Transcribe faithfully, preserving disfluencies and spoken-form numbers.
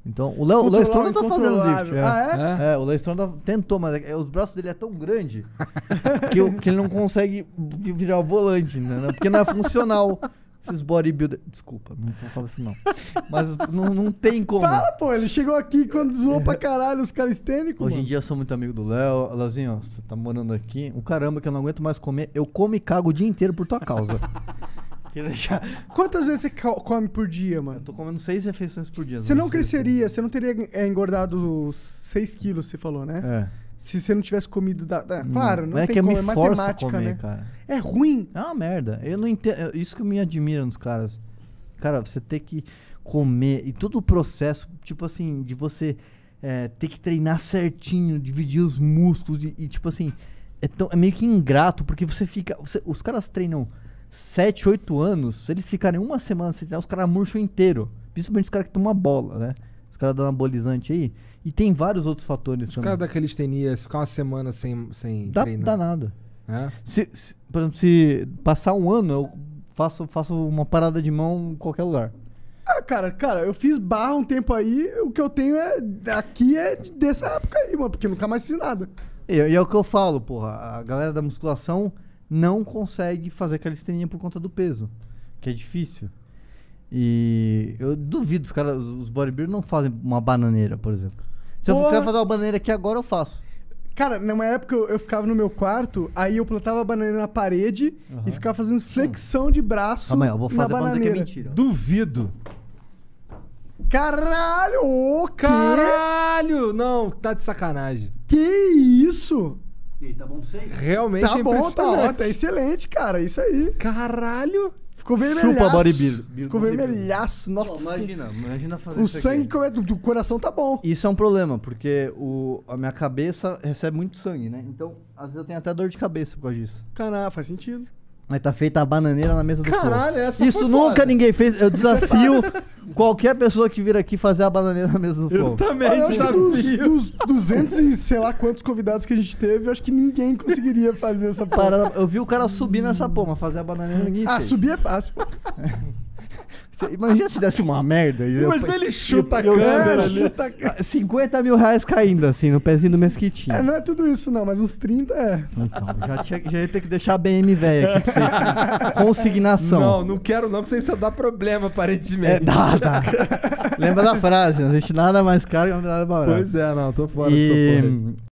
Então, o Léo, o Léo Stronda tá fazendo drift. É. Ah, é? É, o Léo Stronda tentou, mas é, os braços dele é tão grande que, eu, que ele não consegue virar o volante, né? Porque não é funcional. Esses bodybuilder... Desculpa, não vou falar isso não. Mas não, não tem como. Fala, pô, ele chegou aqui quando zoou pra caralho os calistênicos. Hoje mano. em dia eu sou muito amigo do Léo. Léozinho, ó, você tá morando aqui. O caramba que eu não aguento mais comer. Eu como e cago o dia inteiro por tua causa. deixar... Quantas vezes você come por dia, mano? Eu tô comendo seis refeições por dia. Você não cresceria, você não teria é, engordado seis quilos, você falou, né? É. Se você não tivesse comido... Da, da, claro, não é tem que como, eu me é forço matemática, a comer, né? cara. É ruim. É uma merda. Eu não entendo. Isso que me admira nos caras. Cara, você ter que comer e todo o processo, tipo assim, de você é, ter que treinar certinho, dividir os músculos e, e tipo assim, é, tão, é meio que ingrato, porque você fica... Você, os caras treinam sete, oito anos, se eles ficarem uma semana sem treinar, os caras murcham inteiro. Principalmente os caras que tomam bola, né? Os caras dão anabolizante aí. E tem vários outros fatores Os também. caras da calistenia, se ficar uma semana sem, sem Dá, treinar... dá nada. É? Se, se, por exemplo, se passar um ano, eu faço, faço uma parada de mão em qualquer lugar. Ah, cara, cara, eu fiz barra um tempo aí, o que eu tenho é... Aqui é dessa época aí, mano, porque eu nunca mais fiz nada. E, e é o que eu falo, porra. A galera da musculação não consegue fazer calistenia por conta do peso, que é difícil. E eu duvido, os caras, os bodybuilders não fazem uma bananeira, por exemplo. Se eu Porra. quiser fazer uma bananeira aqui agora, eu faço. Cara, numa época eu, eu ficava no meu quarto, aí eu plantava a bananeira na parede Uhum. e ficava fazendo flexão de braço Calma aí, eu vou na fazer pra não dizer que é bananeira. mentira. Duvido. Caralho! Ô, quê? Caralho! Não, tá de sacanagem. Que isso? E aí, tá bom pra vocês? Realmente Tá é bom, tá impressionante. ótimo, tá excelente, cara, isso aí. Caralho! Ficou vermelhaço. Chupa bodybuilder. Ficou vermelhaço, nossa. Pô, imagina, imagina fazer O isso sangue aqui. que é do, do coração tá bom. Isso é um problema, porque o, a minha cabeça recebe muito sangue, né? Então, às vezes eu tenho até dor de cabeça por causa disso. Caralho, faz sentido. Mas tá feita a bananeira na mesa do Caralho, fogo. essa Isso foi nunca foda. ninguém fez. Eu desafio qualquer pessoa que vir aqui fazer a bananeira na mesa do Eu fogo. também Olha, eu acho que dos, desafio. dos duzentos e sei lá quantos convidados que a gente teve, eu acho que ninguém conseguiria fazer essa porra. Parada- eu vi o cara subir nessa porra, fazer a bananeira ninguém Ah, fez. subir é fácil. Você- Imagina se desse uma merda. e eu- Imagina ele chuta a eu- eu- câmera eu- ali. Chuta a câmera. cinquenta mil reais caindo assim, no pezinho do mesquitinho. É, não é tudo isso não, mas uns trinta é. Então, já, tinha, já ia ter que deixar a B M velha aqui pra vocês. Consignação. Não, não quero não, porque isso dá problema, aparentemente. É, dá, dá. Lembra da frase, não existe nada mais caro que nada barato. Pois é, não, tô fora dessa porra aí. E